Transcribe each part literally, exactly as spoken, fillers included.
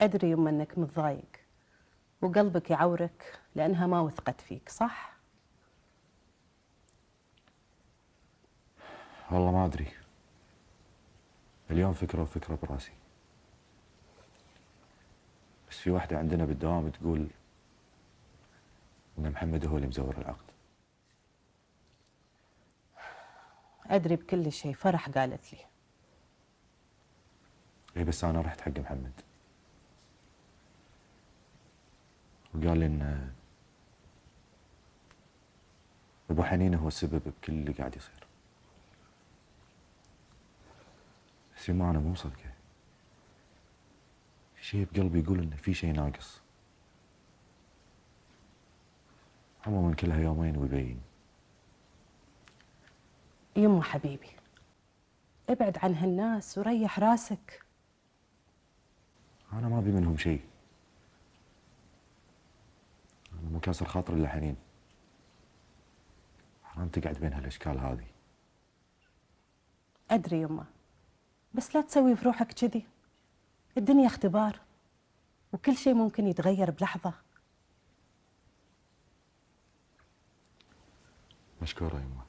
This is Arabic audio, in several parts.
أدري يما أنك متضايق وقلبك يعورك لأنها ما وثقت فيك، صح؟ والله ما أدري. اليوم فكرة وفكرة براسي، بس في واحدة عندنا بالدوام تقول إن محمد هو اللي مزور العقد. أدري بكل شيء، فرح قالت لي. إيه بس أنا رحت حق محمد وقال لي إن أبو حنين هو السبب بكل اللي قاعد يصير. بس يما أنا مو مصدقة، في شيء بقلبي يقول إن في شيء ناقص. عموما كلها يومين ويبين. يما حبيبي، ابعد عن هالناس وريح راسك. أنا ما أبي منهم شيء، أنا مو كاسر خاطر إلا حنين. حرام تقعد بين هالأشكال هذه. أدري يما، بس لا تسوي في روحك كذي. الدنيا اختبار وكل شيء ممكن يتغير بلحظة. مشكورة يما.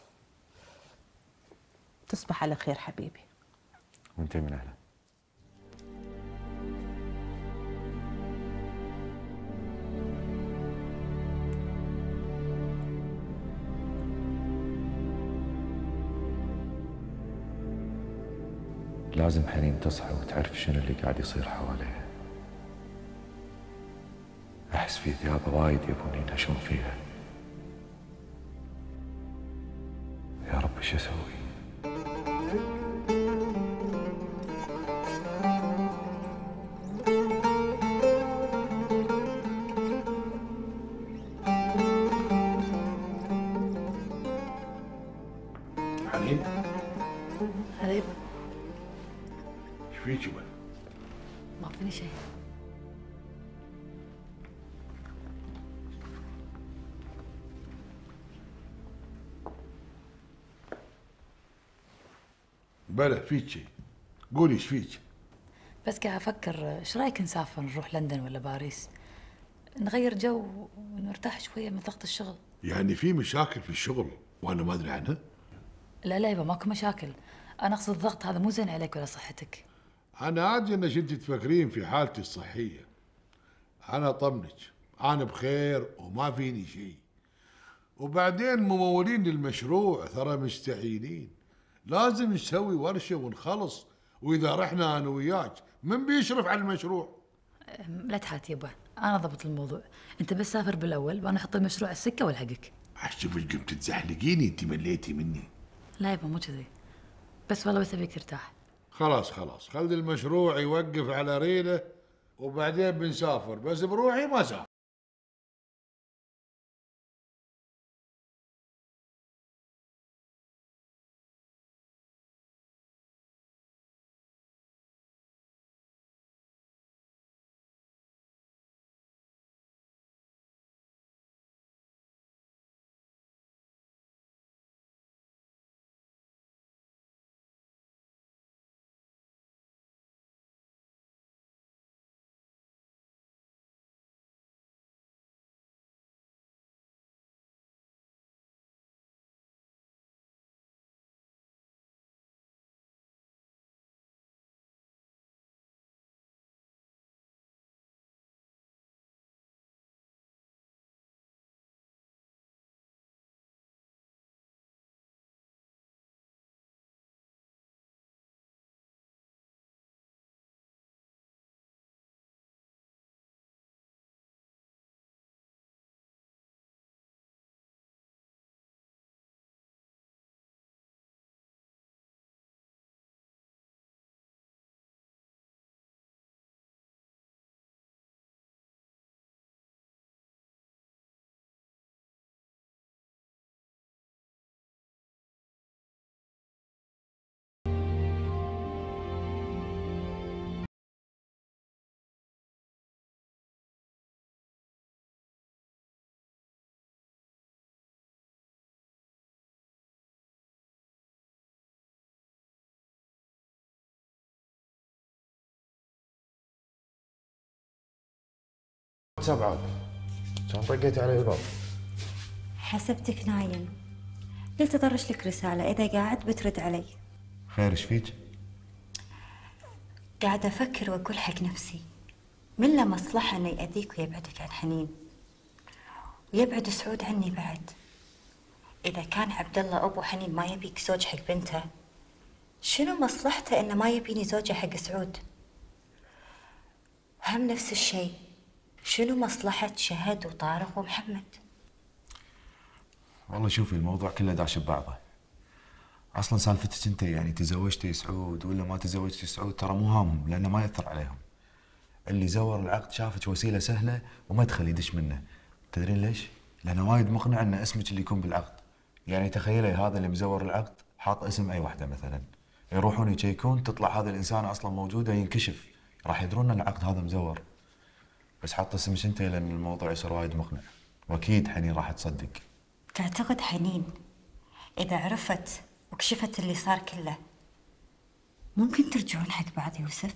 تصبح على خير حبيبي. وانت من أهله. لازم حنين تصحى وتعرف شنو اللي قاعد يصير حواليها. أحس في ثيابه وايد يبون ينهشون فيها. يا رب شو أسوي؟ حنين، هلا يبا. ايش فيك يبا؟ ما فيني شيء. بلا فيك شيء، قولي ايش فيك؟ بس قاعد افكر ايش رايك نسافر نروح لندن ولا باريس، نغير جو ونرتاح شويه من ضغط الشغل. يعني في مشاكل في الشغل وانا ما ادري عنها؟ لا لا يبا، ماكو مشاكل. انا اقصد الضغط هذا مو زين عليك ولا صحتك. انا ادري انك انت تفكرين في حالتي الصحيه. انا طمنك، انا بخير وما فيني شيء. وبعدين ممولين للمشروع ترى مستعينين، لازم نسوي ورشه ونخلص. واذا رحنا انا وياك من بيشرف على المشروع؟ لا تحات يبا، انا ضبط الموضوع. انت بس سافر بالاول وانا احط المشروع على السكه والحقك. اشوفك قمت تزحلقيني، انت مليتي مني. لا يبا مو كذي، بس والله بس ابيك ترتاح. خلاص خلاص، خلي المشروع يوقف على ريله وبعدين بنسافر، بس بروحي ما سافر. سبعة كان طقيتي علي الباب. حسبتك نايم، قلت اطرش لك رسالة إذا قاعد بترد علي. خير ايش فيك؟ قاعدة أفكر وأقول حق نفسي من له مصلحة إنه يأذيك ويبعدك عن حنين ويبعد سعود عني بعد. إذا كان عبد الله أبو حنين ما يبيك زوج حق بنته، شنو مصلحته إنه ما يبيني زوجة حق سعود؟ هم نفس الشيء، شنو مصلحة شهد وطارق ومحمد؟ والله شوفي الموضوع كله داش ببعضه. اصلا سالفتك انت يعني تزوجتي سعود ولا ما تزوجتي سعود ترى مو هامهم، لانه ما ياثر عليهم. اللي زور العقد شافك وسيله سهله ومدخل يدش منه. تدرين ليش؟ لانه وايد مقنع ان اسمك اللي يكون بالعقد. يعني تخيلي هذا اللي مزور العقد حاط اسم اي واحده مثلا، يروحون يشيكون تطلع هذا الانسان اصلا موجوده، ينكشف راح يدرون ان العقد هذا مزور. بس حاط اسمك انت لان الموضوع يصير وايد مقنع، واكيد حنين راح تصدق. تعتقد حنين إذا عرفت وكشفت اللي صار كله ممكن ترجعون حق بعض يوسف؟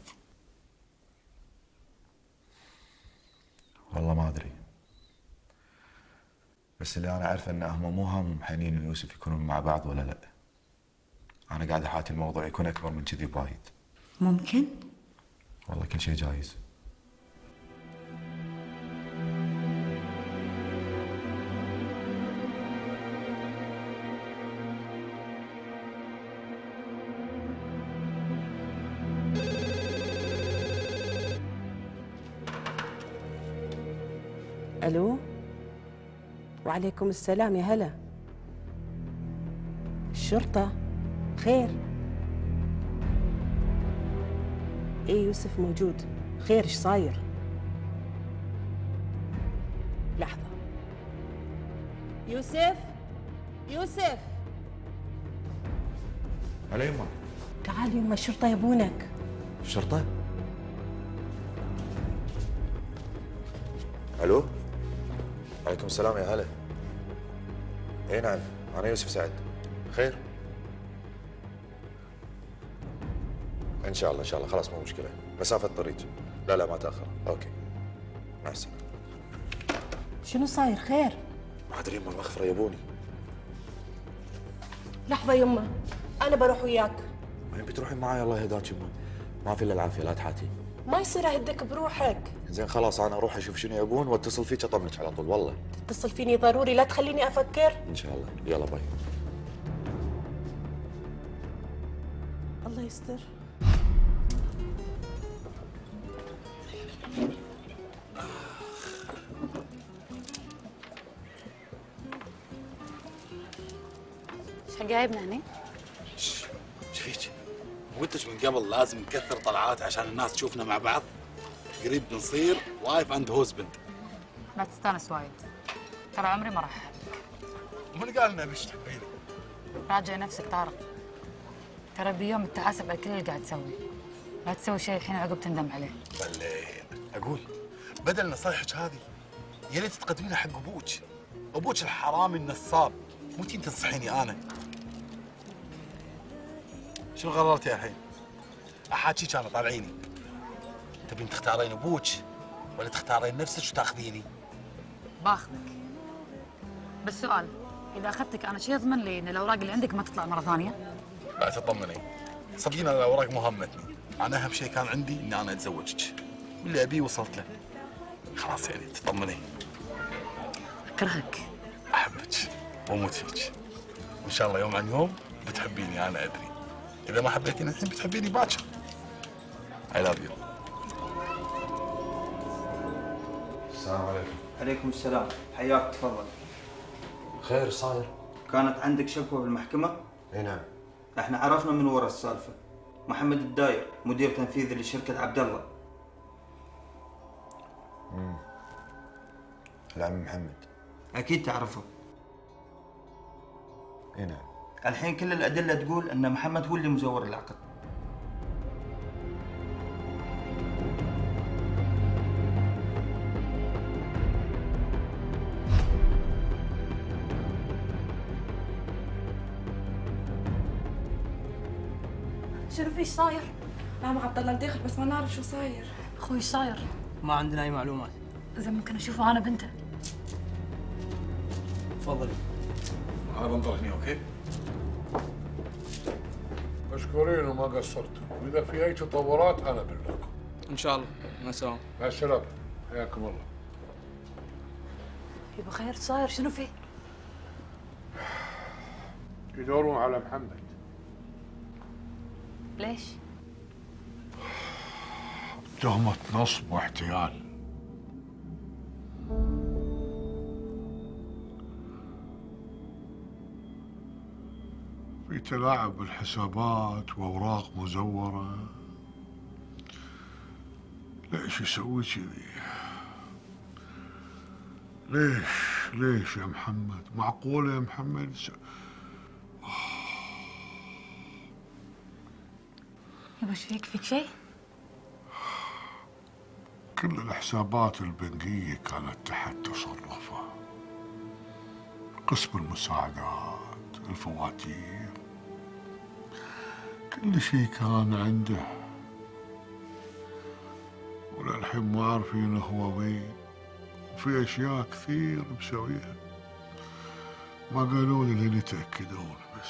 والله ما ادري، بس اللي انا اعرفه ان هم مو هم حنين ويوسف يكونون مع بعض ولا لا. انا قاعد احاتي الموضوع يكون اكبر من كذي بوايد. ممكن؟ والله كل شيء جايز. الو، وعليكم السلام يا هلا. الشرطة؟ خير؟ ايه يوسف موجود. خير ايش صاير؟ لحظة. يوسف؟ يوسف على يمه. تعال يما، الشرطة يبونك. الشرطة؟ الو؟ عليكم السلام يا هلا. اي نعم، انا يوسف سعد. خير؟ ان شاء الله ان شاء الله، خلاص مو مشكلة، مسافة طريق. لا لا ما تأخر، اوكي. مع السلامة. شنو صاير؟ خير؟ ما ادري يما، المخفرة يبوني. لحظة يما، أنا بروح وياك. وين بتروحين معاي؟ الله يهداك يما، ما في الا العافية، لا تحاتي. ما يصير أهدك بروحك. زين خلاص، انا اروح اشوف شنو يبون واتصل فيك اطمنك على طول. والله تتصل فيني ضروري، لا تخليني أفكر. ان شاء الله. يلا باي. الله يستر. ايش جايبنا هنا؟ ايش فيك؟ قلتش من قبل لازم نكثر طلعات عشان الناس تشوفنا مع بعض. قريب بنصير وايف اند هوزبند. ما تستانس وايد، ترى عمري ما راح احبك. من قال لنا مش تحبيني؟ راجع نفسك طارق، ترى بيوم التحاسب على كل اللي قاعد تسوي. لا تسوي شيء الحين عقب تندم عليه. بلين اقول بدل نصايحك هذه يا ريت تقدمينها حق ابوك. ابوك الحرامي النصاب، مو تين تنصحيني انا. شنو قررتي الحين؟ احاكيك انا، طالعيني. تبين تختارين ابوك ولا تختارين نفسك وتاخذيني؟ باخذك، بس سؤال، اذا اخذتك انا شو يضمن لي ان الاوراق اللي عندك ما تطلع مره ثانيه؟ لا تطمني، صدقيني الاوراق مو همتني. انا اهم شيء كان عندي اني انا اتزوجك، واللي ابيه وصلت له. خلاص يعني تطمني. اكرهك. احبك واموت فيك، وان شاء الله يوم عن يوم بتحبيني. انا ادري اذا ما حبيتيني الحين بتحبيني باكر. I love you. السلام عليكم. عليكم السلام، حياك تفضل. خير ايش صاير؟ كانت عندك شكوى بالمحكمة؟ اي نعم. احنا عرفنا من ورا السالفة. محمد الداير مدير تنفيذي لشركة عبد الله. امم العم محمد. اكيد تعرفه. اي نعم. الحين كل الأدلة تقول ان محمد هو اللي مزور العقد. شرف ايش صاير؟ نعم عبد الله ندخل بس ما نعرف شو صاير. اخوي ايش صاير؟ ما عندنا اي معلومات. زين ممكن اشوفه انا بنته؟ تفضلي. انا بنظر هنا اوكي؟ مشكورين وما قصرتوا، واذا في اي تطورات انا ابلغكم. ان شاء الله. مع السلامه. مع السلامه، حياكم الله. يبا خير صاير شنو فيه؟ يدورون على محمد. ليش؟ تهمة نصب واحتيال. في تلاعب بالحسابات واوراق مزورة. ليش يسوي كذي؟ ليش ليش يا محمد؟ معقولة يا محمد؟ يبا ايش فيك؟ فيك شيء؟ كل الحسابات البنكية كانت تحت تصرفه. قسم المساعدات، الفواتير، كل شيء كان عنده. وللحين ما عارفين هو وين. وفي أشياء كثير مسويها ما قالوا لي لين يتأكدون بس.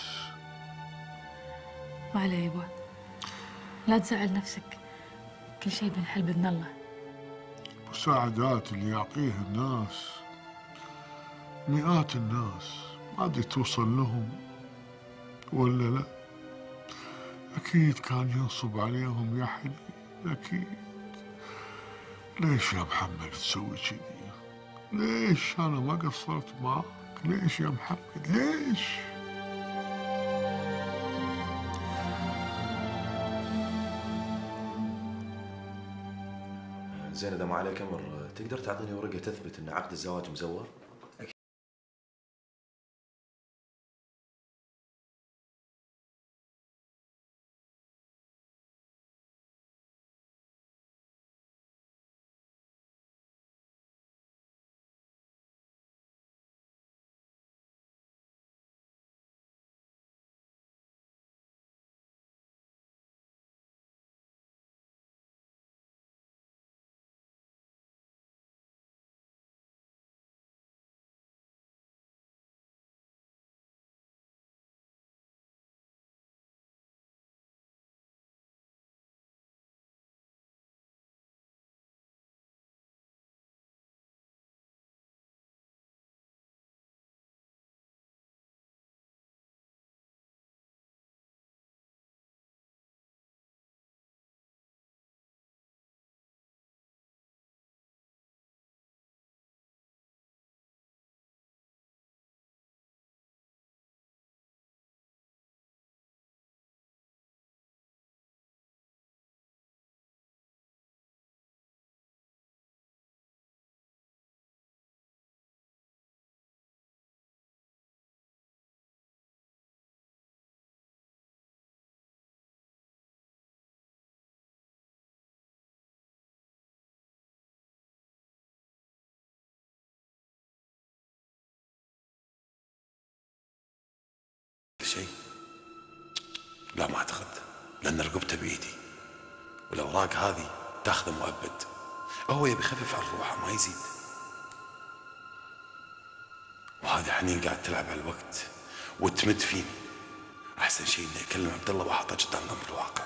ما عليه يبا، لا تزعل نفسك، كل شيء بنحل بإذن الله. المساعدات اللي يعطيها الناس، مئات الناس، ما أدري توصل لهم ولا لا. أكيد كان ينصب عليهم يا حلي، أكيد. ليش يا محمد تسوي كذي؟ ليش أنا ما قصرت معك؟ ليش يا محمد؟ ليش؟ زين اذا ما عليك امر، تقدر تعطيني ورقه تثبت ان عقد الزواج مزور؟ شيء؟ لا ما اعتقد، لان رقبته بايدي، والاوراق هذه تاخذه مؤبد. هو يبي يخفف عن روحه ما يزيد. وهذه حنين قاعد تلعب على الوقت وتمد فيني. احسن شيء انه يكلم عبد الله واحطه قدام امر الواقع.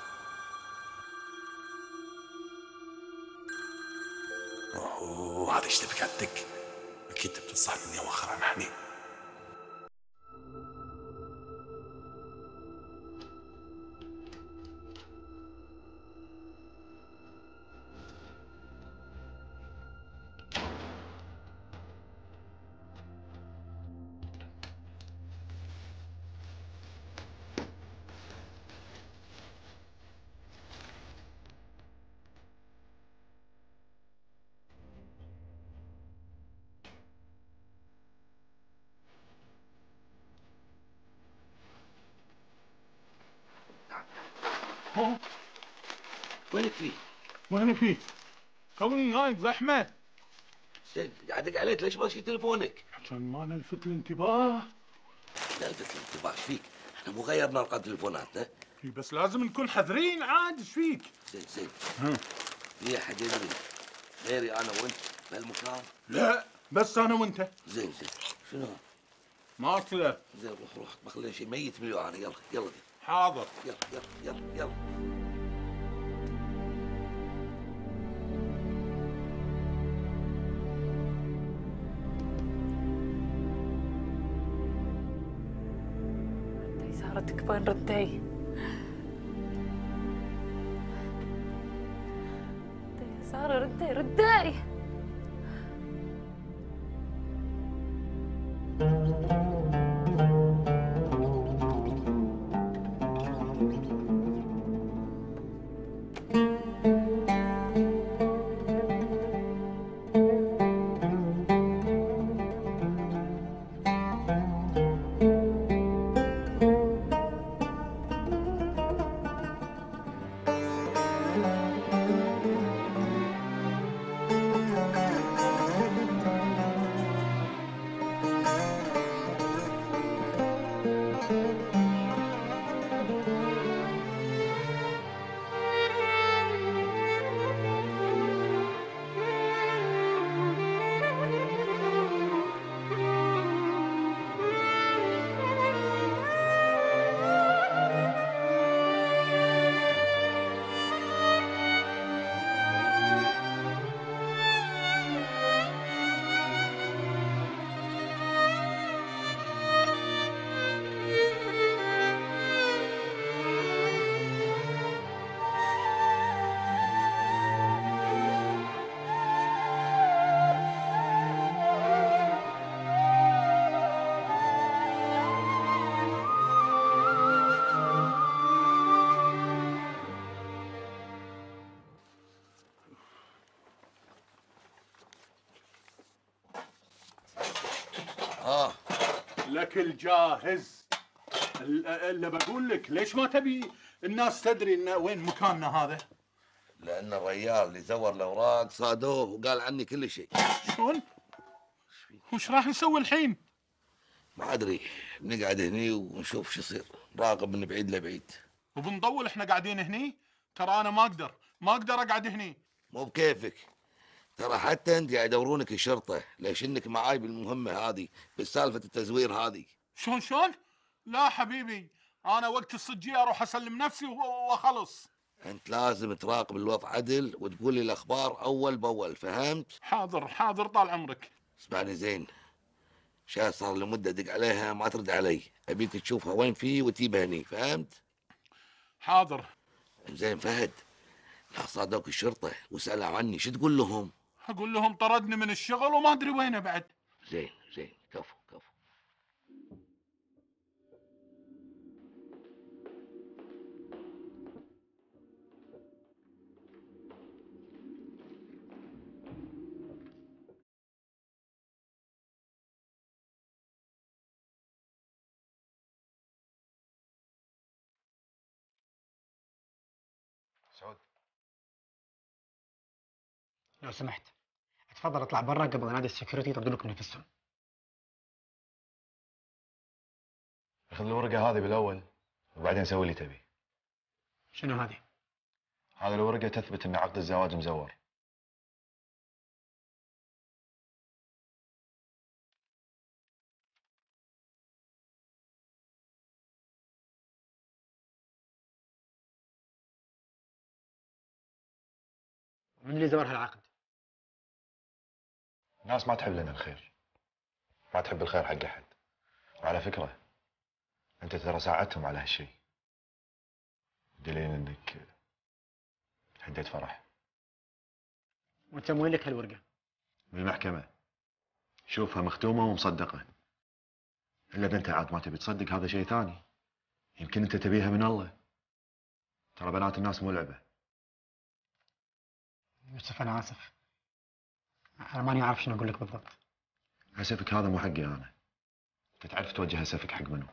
اوه هذا ايش تبي قاعد تدق؟ اكيد تبي تنصحني اني اوخر عن حنين. هو وينك فيه؟ وين فيه؟ توني نايم زحمة. زين قاعد ادق عليك ليش ما تشيل تليفونك؟ عشان ما نلفت الانتباه. نلفت الانتباه ايش فيك؟ احنا مو غيرنا ارقام تليفوناتنا؟ بس لازم نكون حذرين عاد ايش فيك؟ زين زين. في احد يدري غيري انا وانت بهالمكان؟ لا بس انا وانت. زين زين. شنو؟ ماكله. زين روح روح بخلي شيء ميت من انا. يلا يلا. حاضر. يلا يلا يلا يلا. ردي سهرتك وين ردي؟ ردي سارة ردي ردي. اه الاكل جاهز. اللي بقول لك ليش ما تبي الناس تدري إن وين مكاننا هذا؟ لان الريال اللي زور الاوراق صادوه وقال عني كل شيء. شلون؟ وش راح نسوي الحين؟ ما ادري، نقعد هني ونشوف شو يصير، راقب من بعيد لبعيد. وبنطول احنا قاعدين هني؟ ترى انا ما اقدر، ما اقدر اقعد هني. مو بكيفك، ترى حتى انت قاعد يدورونك الشرطه، ليش انك معاي بالمهمه هذه، بالسالفه التزوير هذه. شلون شلون؟ لا حبيبي، انا وقت الصجيه اروح اسلم نفسي واخلص. انت لازم تراقب الوضع عدل وتقول لي الاخبار اول باول، فهمت؟ حاضر حاضر طال عمرك. اسمعني زين، شا صار لمده دق عليها ما ترد علي، ابيك تشوفها وين في وتجيبها هني، فهمت؟ حاضر. زين فهد، لا صادوك الشرطه وسالوا عني، شو تقول لهم؟ اقول لهم طردني من الشغل وما ادري وينه بعد. زين زين، كفو كفو. سعود، لو سمحت اتفضل اطلع برا قبل انادي السكيورتي يطردوا لكم نفسهم. خذ الورقة هذه بالأول وبعدين سوي اللي تبي. شنو هذه؟ هذه الورقة تثبت أن عقد الزواج مزور. من اللي زور هالعقد؟ ناس ما تحب لنا الخير، ما تحب الخير حق أحد. وعلى فكرة أنت ترى ساعدتهم على هالشيء، دليل أنك هديت فرح. وانت وين لك هالورقة؟ بالمحكمة، شوفها مختومة ومصدقة. إلا إذا أنت عاد ما تبي تصدق هذا شيء ثاني، يمكن أنت تبيها من الله. ترى بنات الناس مو لعبة. يوسف أنا آسف، أنا ماني عارف شنو أقول لك بالضبط. أسفك هذا مو حقي أنا، أنت تعرف توجه أسفك حق منو.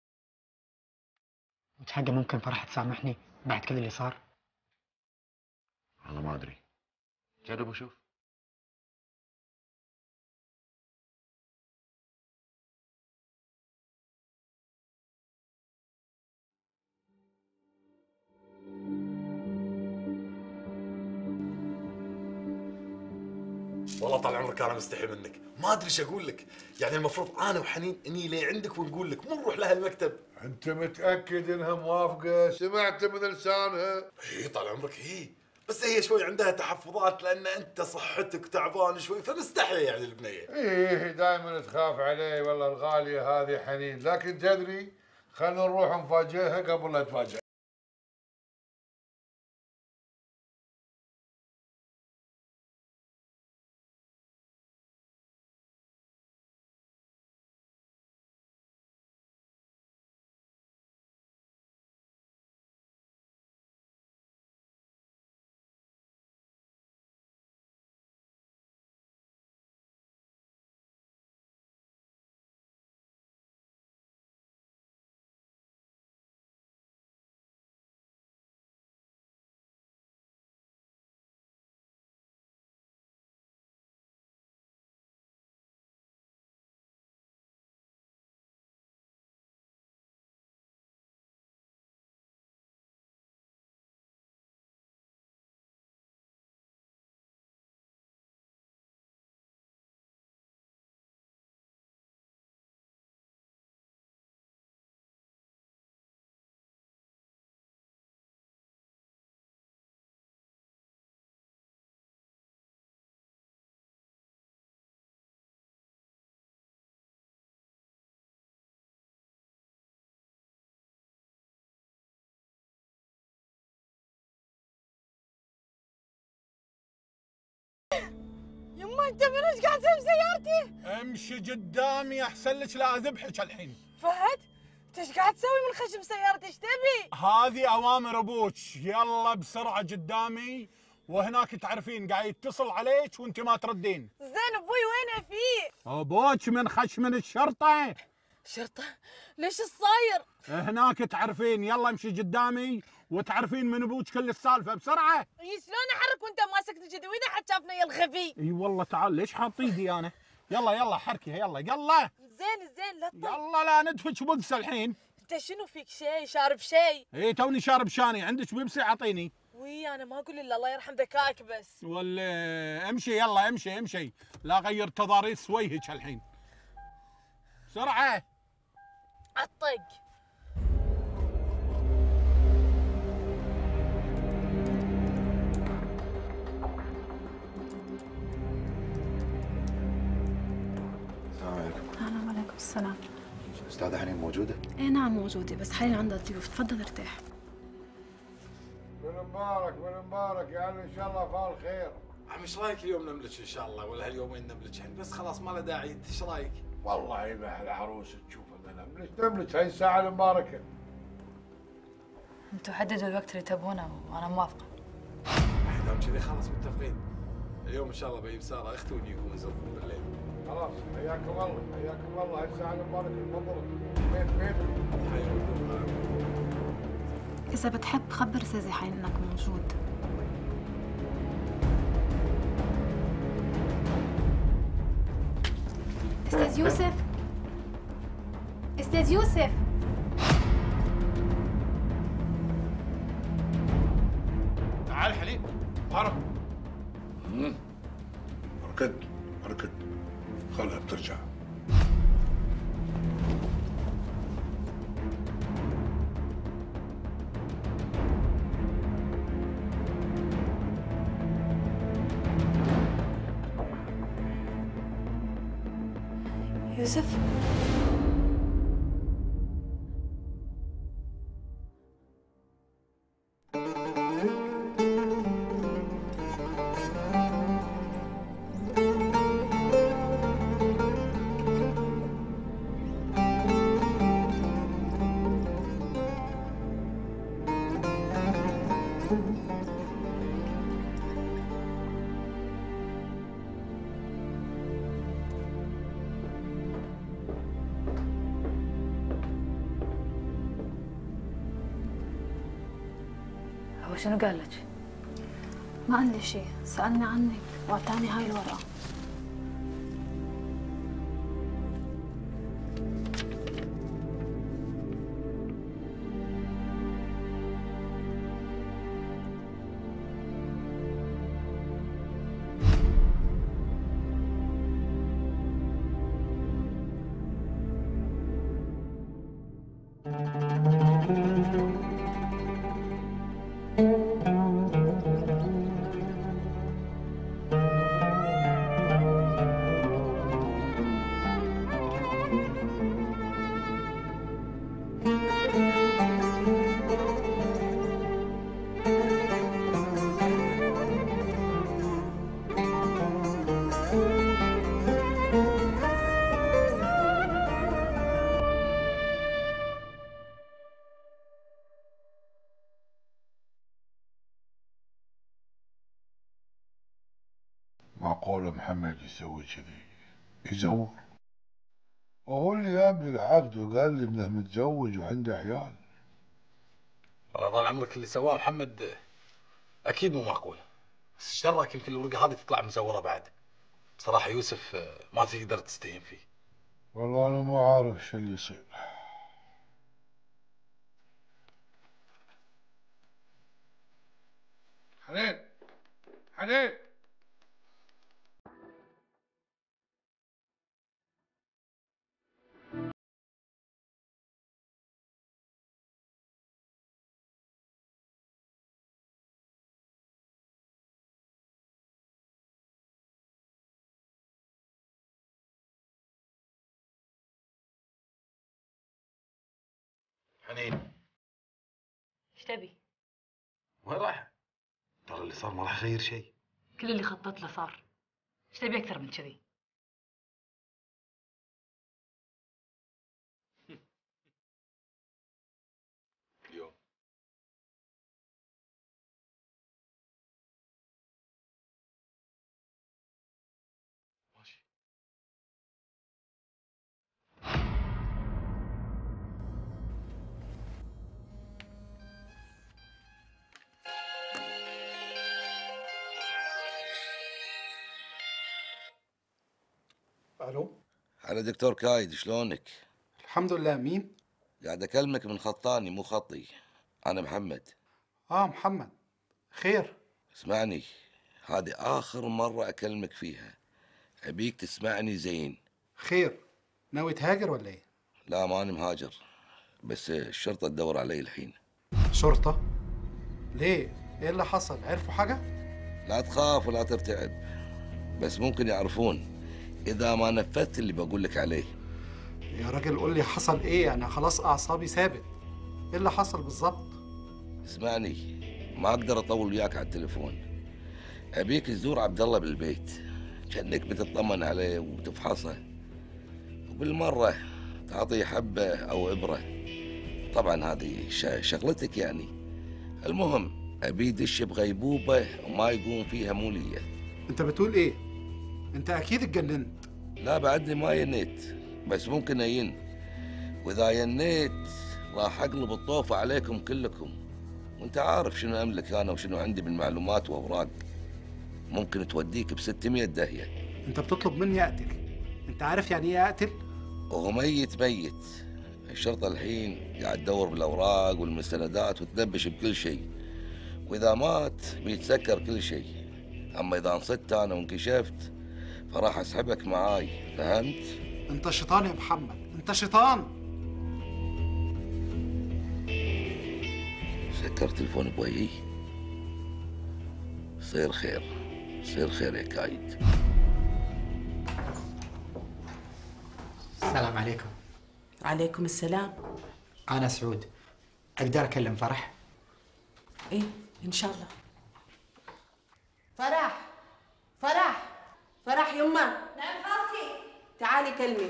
وتحقق ممكن فرح تسامحني بعد كل اللي صار؟ والله ما أدري، جرب وشوف. والله طال عمرك انا مستحي منك، ما ادري ايش اقول لك، يعني المفروض انا وحنين اني لي عندك ونقول لك مو نروح لها المكتب. انت متاكد انها موافقه؟ سمعت من لسانها؟ اي طال عمرك هي، بس هي شوي عندها تحفظات لان انت صحتك تعبان شوي فمستحي يعني البنيه. ايه دائما تخاف عليه والله الغاليه هذه حنين، لكن تدري خلينا نروح نفاجئها قبل لا تفاجئ. يما انت من ايش قاعد تسوي بسيارتي؟ امشي قدامي احسن لك لا اذبحك الحين. فهد انت ايش قاعد تسوي من خشم سيارتي؟ ايش تبي؟ هذه اوامر ابوك، يلا بسرعه قدامي، وهناك تعرفين قاعد يتصل عليك وانت ما تردين. زين ابوي وينه فيه؟ ابوك من خش من الشرطه. شرطه؟ ليش الصاير؟ هناك تعرفين، يلا امشي قدامي وتعرفين من ابوك كل السالفه بسرعه. اي شلون احرك وانت ماسك كذي واذا حد شافنا يا الغبي؟ اي والله تعال ليش حاط ايدي انا؟ يلا يلا حركي يلا يلا. زين زين لا تطير. يلا لا ندفش بوكسه الحين. انت شنو فيك شيء شارب شيء؟ اي توني شارب شاني، عندك بيبسي اعطيني. وي انا ما اقول الا الله يرحم ذكائك بس. ولا امشي يلا امشي امشي، لا غير تضاريس وجهك الحين. بسرعه. عالطق. السلام عليكم. أهلا وعليكم السلام. أستاذة حنين موجودة؟ إيه نعم موجودة، بس حاليا عندها ضيوف، تفضل ارتاح. من مبارك من مبارك، يعني إن شاء الله فال خير. عم ايش رايك اليوم نملك ان شاء الله، ولا هاليومين نملك الحين بس خلاص ما له داعي، انت ايش رايك؟ والله يبقى العروس تشوف ان نملك نملك هاي الساعة المباركة. انتوا حددوا الوقت اللي تبونه وانا موافقه. دام كذي خلاص متفقين. اليوم ان شاء الله بجيب ساره اختي ونجيكم نزوركم بالليل. خلاص حياكم الله حياكم الله، هاي الساعة المباركة تفضلوا بيت بيتكم. إذا بتحب خبر أستاذ حنين إنك موجود. أستاذ يوسف، أستاذ يوسف. تعال حنين، هرب. اركض اركض، خلها بترجع. يوسف هو شنو قال لك؟ ما قال لي شيء، سألني عنك واعطاني هاي الورقة. معقول محمد يسوي كذي؟ يزور؟ وهو اللي جاب لي العقد وقال لي انه متزوج وعنده عيال. والله طال عمرك اللي سواه محمد اكيد مو معقول، بس ايش دراك يمكن الورقه هذه تطلع مزوره بعد. بصراحه يوسف ما تقدر تستهين فيه. والله انا ما عارف شو اللي يصير. حنين حنين حنين ايش تبي؟ وين رايحه؟ ترى اللي صار ما راح يغير شيء. كل اللي خطط له صار. ايش تبي اكثر من كذي؟ اليوم ماشي. الو. هلا دكتور كايد، شلونك؟ الحمد لله. مين؟ قاعد اكلمك من خطاني مو خطي. انا محمد. اه محمد، خير؟ اسمعني، هذه اخر مرة اكلمك فيها، ابيك تسمعني زين. خير؟ ناوي تهاجر ولا ايه؟ لا ماني مهاجر، بس الشرطة تدور علي الحين. شرطة؟ ليه؟ ايه اللي حصل؟ عرفوا حاجة؟ لا تخاف ولا ترتعب، بس ممكن يعرفون اذا ما نفذت اللي بقول لك عليه. يا راجل قول لي حصل ايه، انا خلاص اعصابي ثابت. ايه اللي حصل بالظبط؟ اسمعني، ما اقدر اطول وياك على التليفون. ابيك تزور عبد الله بالبيت، كأنك بتطمن عليه وتفحصه، وبالمرة تعطيه حبة او ابرة. طبعا هذه شغلتك يعني. المهم ابي يدش بغيبوبة وما يقوم فيها مولية. انت بتقول ايه؟ انت اكيد اتجننت. لا بعدني ما ينيت، بس ممكن أين، وإذا ينيت راح أقلب الطوفة عليكم كلكم، وأنت عارف شنو أملك أنا وشنو عندي من معلومات وأوراق ممكن توديك بستمية داهية. أنت بتطلب مني أقتل؟ أنت عارف يعني إيه أقتل؟ وهو ميت ميت. الشرطة الحين قاعد تدور بالأوراق والمستندات وتدبش بكل شيء، وإذا مات بيتسكر كل شيء. أما إذا انصدت أنا وانكشفت فراح أسحبك معاي، فهمت؟ أنت شيطان يا محمد، أنت شيطان. سكر تلفون بوجهي. صير خير، صير خير يا كايد. السلام عليكم. عليكم السلام. أنا سعود، أقدر أكلم فرح؟ إيه إن شاء الله. فرح فرح فرح يما. نعم خالتي. تعالي كلمي.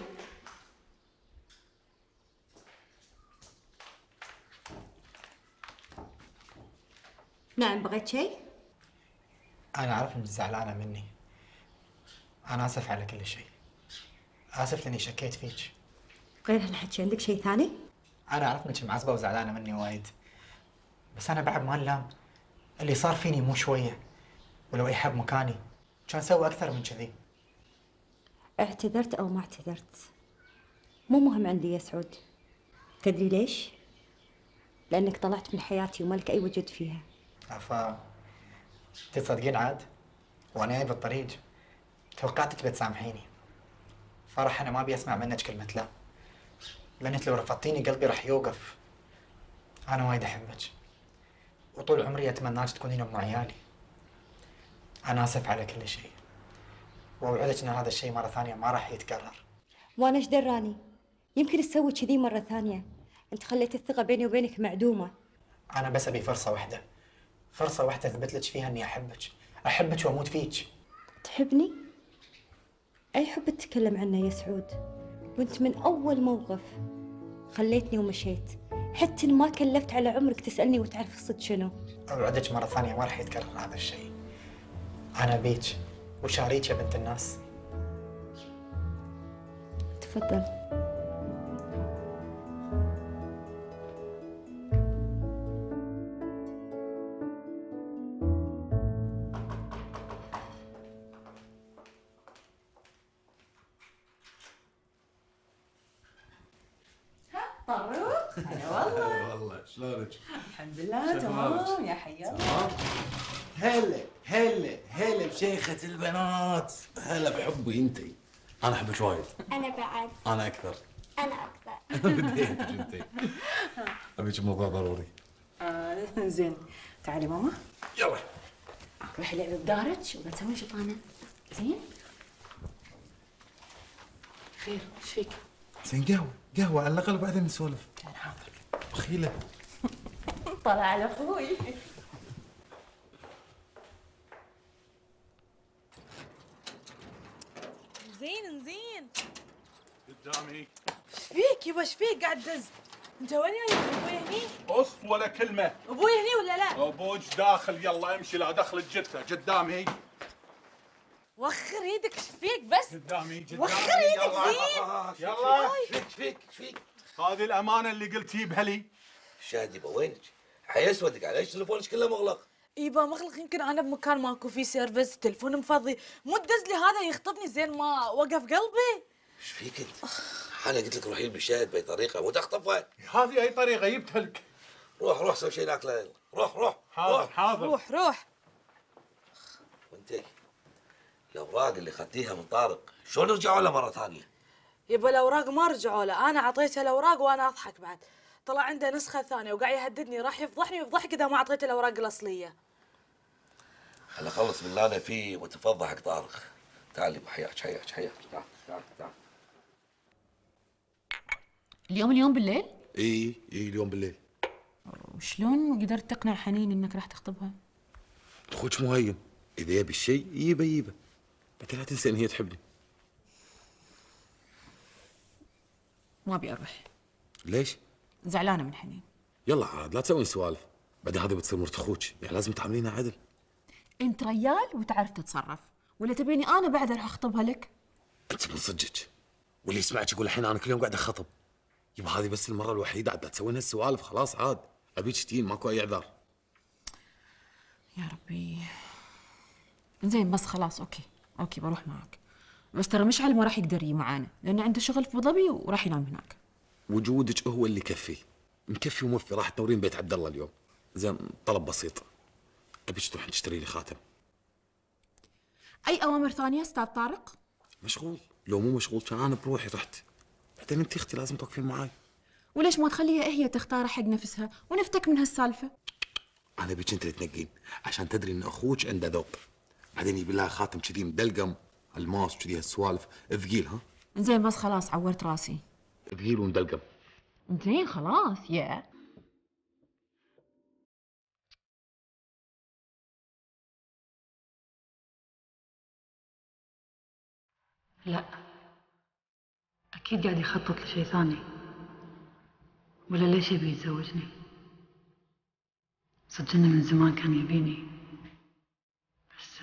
نعم بغيت شيء؟ أنا أعرف إنك زعلانة مني. أنا آسف على كل شيء. آسف لأني شكيت فيك. غير هالحكي عندك شيء ثاني؟ أنا أعرف إنك معصبة وزعلانة مني وايد، بس أنا بعد ما نلام. اللي صار فيني مو شوية، ولو أي حد مكاني كان سوى أكثر من كذي. اعتذرت أو ما اعتذرت مو مهم عندي يا سعود. تدري ليش؟ لأنك طلعت من حياتي وما لك أي وجود فيها. عفا تصدقين عاد؟ وأنا جاي بالطريق توقعتك بتسامحيني. فرح أنا ما أبي أسمع منك كلمة لا، لأنك لو رفضتيني قلبي راح يوقف. أنا وايد أحبك، وطول عمري أتمناك تكونين أم عيالي. أنا آسف على كل شيء، وأوعدك إن هذا الشيء مرة ثانية ما راح يتكرر. وأنا إيش دراني؟ يمكن تسوي كذي مرة ثانية. أنت خليت الثقة بيني وبينك معدومة. أنا بس أبي فرصة واحدة، فرصة واحدة أثبت لك فيها إني أحبك، أحبك وأموت فيك. تحبني؟ أي حب تتكلم عنه يا سعود؟ وأنت من أول موقف خليتني ومشيت، حتى ما كلفت على عمرك تسألني وتعرف الصدق شنو. أوعدك مرة ثانية ما راح يتكرر هذا الشيء. أنا بيك وشاريك يا بنت الناس. تفضل. طروق هلا والله. والله شلونك؟ الحمد لله تمام يا حيا الله. هلا هلا هلا بشيخة البنات، هلا بحبي انتي. انا احبك وايد. أنا بعد. انا اكثر. أنا أكثر. بديتك انتي. ابيك موضوع ضروري. آه زين تعالي ماما. يلا. روحي لعبي بدارك ولا تسوين شطانه؟ زين؟ خير ايش فيك؟ زين قهوة قهوة على الاقل بعدين نسولف. كان حاضر. بخيلة. طلع على اخوي. زين زين. قدامي. ايش فيك يبا ايش فيك قاعد دز؟ انت وين جاي؟ ابوي هني؟ اص ولا كلمة. ابوي هني ولا لا؟ ابوك داخل، يلا امشي لا دخل الجثة قدامي. وخر يدك ايش فيك بس؟ قدامي قدامي. وخر يدك زين. يلا. ايش فيك ايش فيك ايش فيك؟ هذه الامانة اللي قلتي بها لي. شادي وينك؟ حيسودك عليش تليفونك كله مغلق؟ يبا مغلق، يمكن انا بمكان ماكو فيه سيرفيس، التلفون مفضي، مو تدز لي هذا يخطبني زين ما وقف قلبي. ايش فيك انت؟ انا قلت لك روحي بالشاهد باي طريقه مو تخطفها. هذه اي طريقه جبتها لك. روح روح سوي شيء ناكله. روح روح. حاضر روح. حاضر. روح روح. وانتي الاوراق اللي اخذتيها من طارق شلون رجعوا له مره ثانيه؟ يبا الاوراق ما رجعوا له، انا اعطيته الاوراق وانا اضحك بعد، طلع عنده نسخه ثانيه وقاعد يهددني راح يفضحني ويفضحك اذا ما اعطيته الاوراق الاصليه. خل اخلص من اللي انا فيه وتفضح حق طارق. تعالي حياك حياك حياك. تعال تعال تعال. اليوم اليوم بالليل؟ اي اي اليوم بالليل. وشلون قدرت تقنع حنين انك راح تخطبها؟ اخوك مهيم، اذا يبي الشيء يبه يبه، بعدين لا تنسى ان هي تحبني. ما ابي اروح. ليش؟ زعلانه من حنين. يلا عاد لا تسوين سوالف، بعدين هذه بتصير مرت اخوك، يعني لازم تعاملينها عدل. انت ريال وتعرف تتصرف، ولا تبيني انا بعد اروح اخطبها لك؟ انت من صدقك، واللي يسمعك يقول الحين انا كل يوم قاعد اخطب. يبا هذه بس المره الوحيده عاد لا تسوين هالسوالف، خلاص عاد ابيك تجين ماكو اي اعذار. يا ربي. زين بس خلاص اوكي اوكي بروح معك، بس ترى مشعل ما راح يقدر يجي معانا لانه عنده شغل في ابو ظبي وراح ينام هناك. وجودك هو اللي يكفي، مكفي وموفي. راح تنورين بيت عبد الله اليوم. زين طلب بسيط، ابيك تروحين تشتري لي خاتم. اي اوامر ثانيه استاذ طارق؟ مشغول، لو مو مشغول كان انا بروحي رحت. بعدين انت اختي لازم توقفين معاي. وليش ما تخليها هي تختار حق نفسها ونفتك من هالسالفه؟ انا ابيك انت اللي تنقين عشان تدري ان اخوك عنده ذوق. بعدين يبي لها خاتم كذي مدلقم الماس وكذي هالسوالف ثقيل. ها زين بس خلاص عورت راسي. ثقيل ومدلقم. زين خلاص يا لا أكيد قاعد يخطط لشيء ثاني، ولا ليش يبي يتزوجني؟ صدق إنه من زمان كان يبيني، بس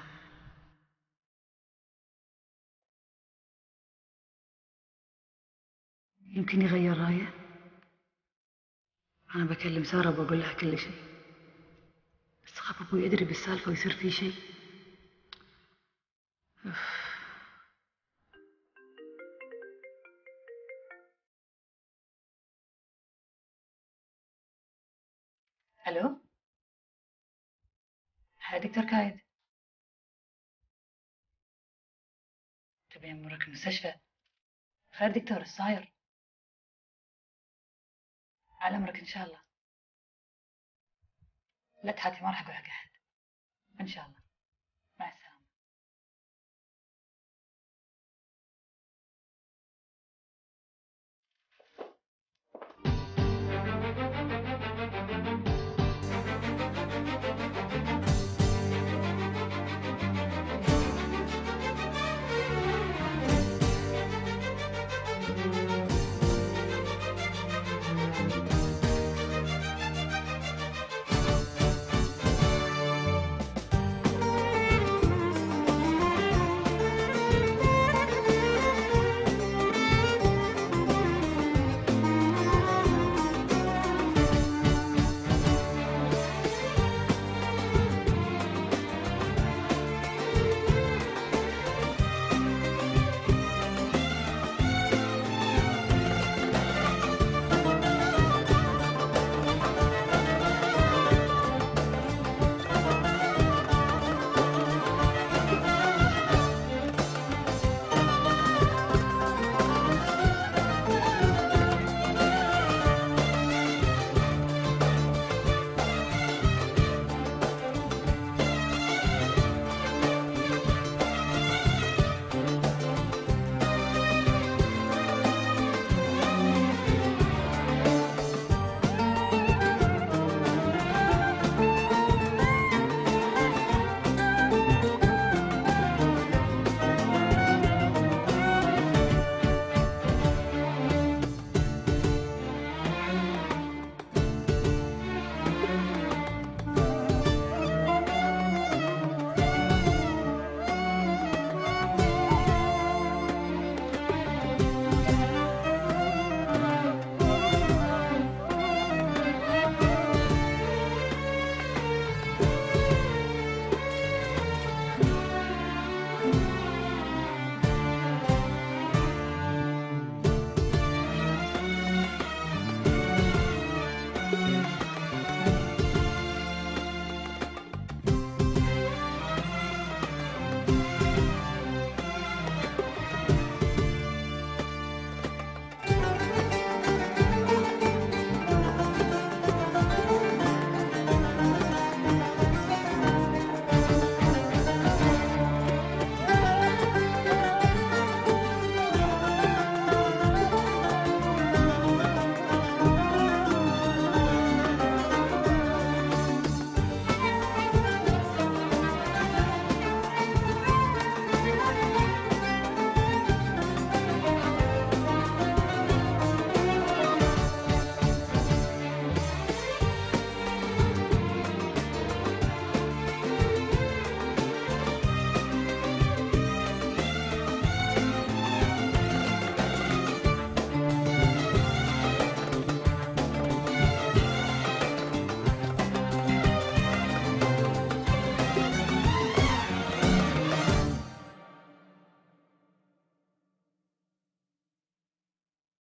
يمكن يغير رأيه. أنا بكلم سارة وبقول لها كل شيء، بس خاف أبوي يدري بالسالفة ويصير في شيء. الو، هلا دكتور كايد، تبي امرك المستشفى؟ خير دكتور، ايش صاير؟ على امرك ان شاء الله. لا تحاتي، ما راح اقول حق احد ان شاء الله.